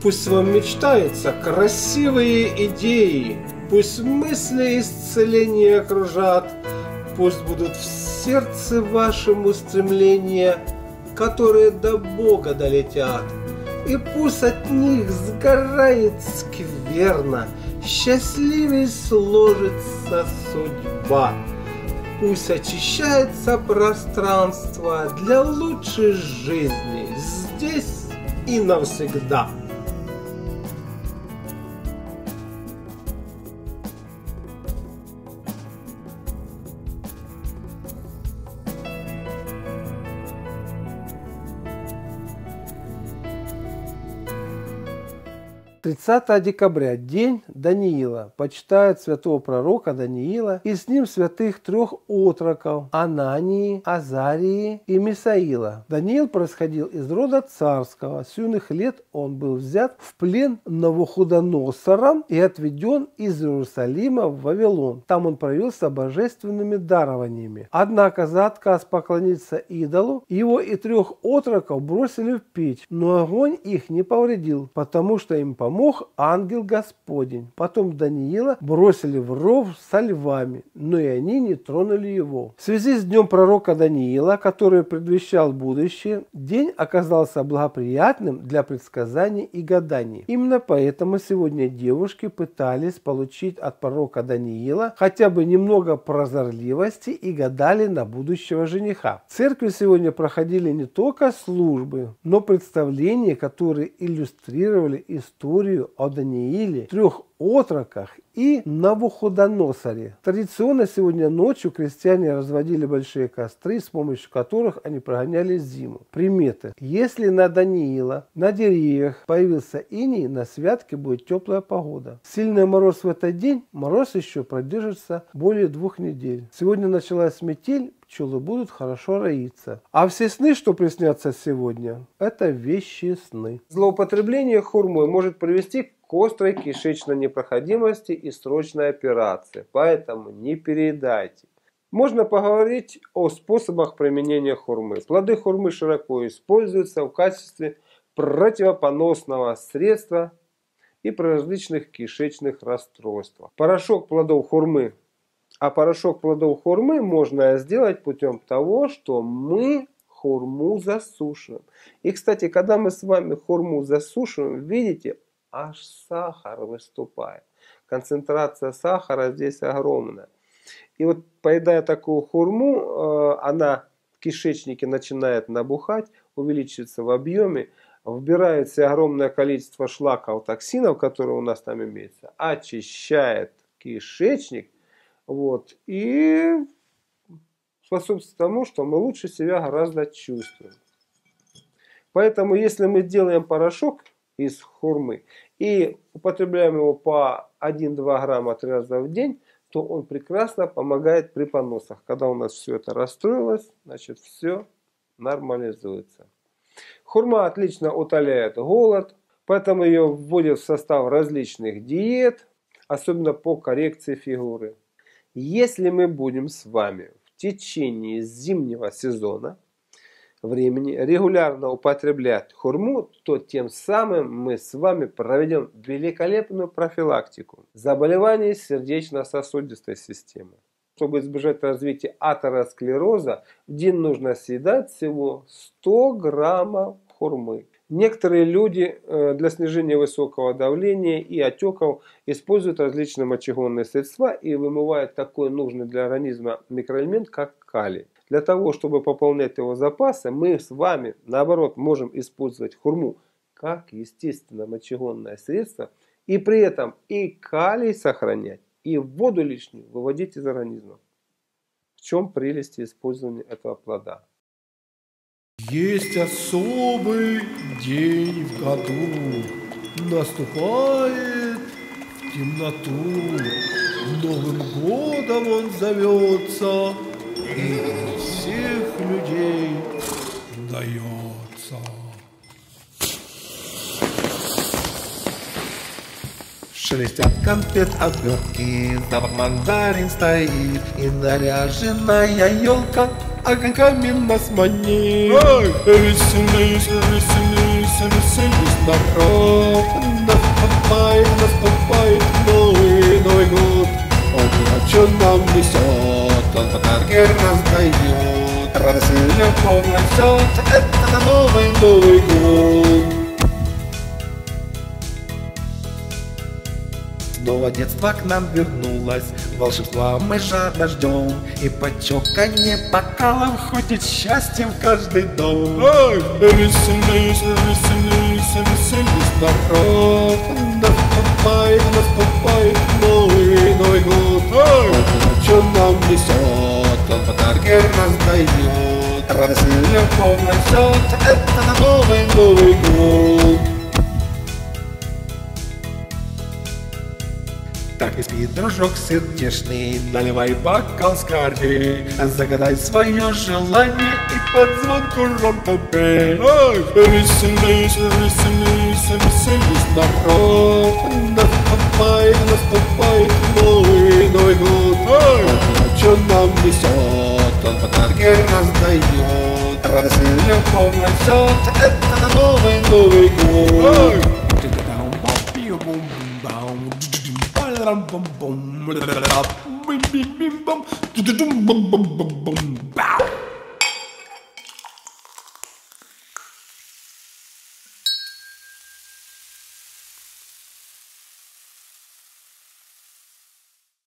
Пусть вам мечтаются красивые идеи, пусть мысли исцеления окружат, пусть будут в сердце вашем устремления, которые до Бога долетят. И пусть от них сгорает скверно, счастливей сложится судьба. Пусть очищается пространство для лучшей жизни здесь и навсегда. 30 декабря, день Даниила, почитают святого пророка Даниила и с ним святых трех отроков Анании, Азарии и Мисаила. Даниил происходил из рода царского, с юных лет он был взят в плен Навуходоносором и отведен из Иерусалима в Вавилон. Там он проявился божественными дарованиями. Однако за отказ поклониться идолу его и трех отроков бросили в печь, но огонь их не повредил, потому что им помог ангел Господень. Потом Даниила бросили в ров со львами, но и они не тронули его. В связи с днем пророка Даниила, который предвещал будущее, день оказался благоприятным для предсказаний и гаданий. Именно поэтому сегодня девушки пытались получить от пророка Даниила хотя бы немного прозорливости и гадали на будущего жениха. В церкви сегодня проходили не только службы, но представления, которые иллюстрировали историю о Данииле, трех отроках и Навуходоносоре. Традиционно сегодня ночью крестьяне разводили большие костры, с помощью которых они прогоняли зиму. Приметы. Если на Даниила на деревьях появился иней, на святке будет теплая погода. Сильный мороз в этот день, мороз еще продержится более 2 недель. Сегодня началась метель, пчелы будут хорошо роиться. А все сны, что приснятся сегодня, это вещи сны. Злоупотребление хурмой может привести к острой кишечной непроходимости и срочной операции, поэтому не переедайте. Можно поговорить о способах применения хурмы. Плоды хурмы широко используются в качестве противопоносного средства и при различных кишечных расстройствах. Порошок плодов хурмы можно сделать путем того, что мы хурму засушиваем. И, кстати, когда мы с вами хурму засушиваем, видите, аж сахар выступает. Концентрация сахара здесь огромная. И вот, поедая такую хурму, она в кишечнике начинает набухать, увеличивается в объеме, вбирает в себя огромное количество шлаков, токсинов, которые у нас там имеются, очищает кишечник, вот, и способствует тому, что мы лучше себя гораздо чувствуем. Поэтому, если мы делаем порошок из хурмы и употребляем его по 1-2 грамма 3 раза в день, то он прекрасно помогает при поносах. Когда у нас все это расстроилось, значит, все нормализуется. Хурма отлично утоляет голод, поэтому ее вводят в состав различных диет, особенно по коррекции фигуры. Если мы будем с вами в течение зимнего сезона времени регулярно употреблять хурму, то тем самым мы с вами проведем великолепную профилактику заболеваний сердечно-сосудистой системы. Чтобы избежать развития атеросклероза, в день нужно съедать всего 100 граммов хурмы. Некоторые люди для снижения высокого давления и отеков используют различные мочегонные средства и вымывают такой нужный для организма микроэлемент, как калий. Для того, чтобы пополнять его запасы, мы с вами, наоборот, можем использовать хурму как естественное мочегонное средство и при этом и калий сохранять, и воду лишнюю выводить из организма. В чем прелесть использования этого плода? Есть особый день в году, наступает в темноту, Новым годом он зовется и для всех людей дается. Шелестят конфет обертки, запах мандарин стоит, и наряженная елка огоньками нас манит. Эй, веселись, веселись, веселись. здоров, наступает Новый год. Он что нам несет, он подарки раздает, радость и любовь несет, это Новый год. Снова детство к нам вернулось, волшебства мы жадно ждем, и по чоканье бокалов ходит счастьем в каждый дом. Ай, веселись, веселись, веселись, Здоров, наступает Новый год. ай, Что нам несет, он подарки раздает, радость и любовь несет, это Новый год. Так и спи, дружок сердечный, наливай бокал скорей, загадай свое желание и под звонку ромко пей. ай, веселись, веселись, веселись, Здоров, наступает Новый год. ай, Что нам несет, он подарки раздает, радость и любовь несет, это Новый год. ай. Bum bum bum bum